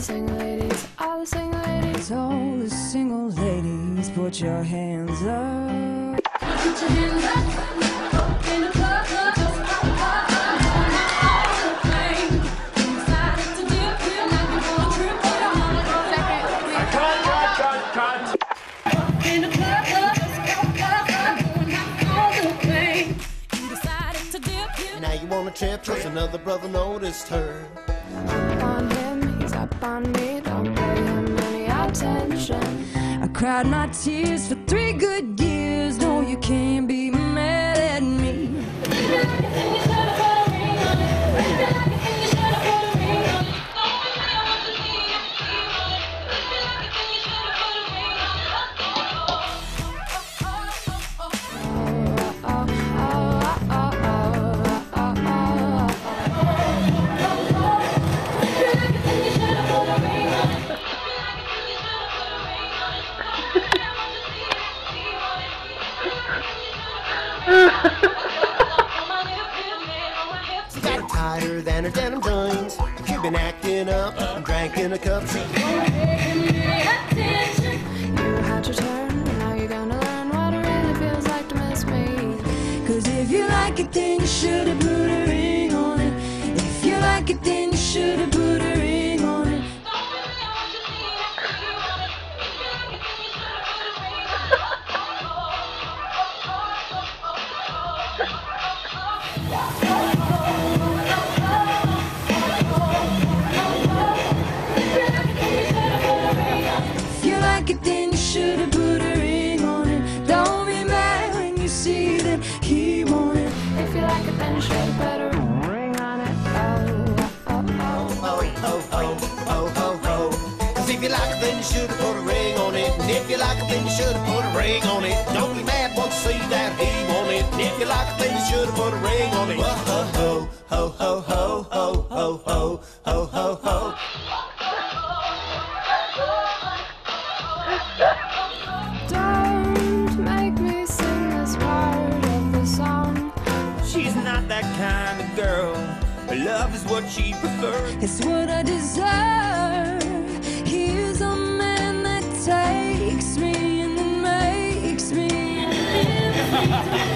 single ladies, all the single ladies, all the single ladies, put your hands up. put your hands up in the club, just trip, cause another brother noticed her. Up on him, he's up on me, don't pay him any attention. I cried my tears for 3 good years, no, you can't be mad at me. Got tighter than her denim jeans. You've been acting up and drank in a cup. You had your turn, now you're gonna learn what it really feels like to miss me. Cause if you like it, then you should've put a ring on it. If you like it, then you should've put a ring on it. If you like it, then you should've put a ring on it. Don't be mad when you see that he won it. If you like it, then you should've put a ring on it. Cause if you like it, then you should've put a ring on it. And if you like it, then you should've put a ring on it. Don't be mad once you see that he won it. And if you like it, then you should've put a ring on it. Ho ho ho ho ho ho ho ho ho ho ho. Don't make me sing this part of the song. She's not that kind of girl. Love is what she prefers. It's what I deserve. He's a man that takes me and then makes me.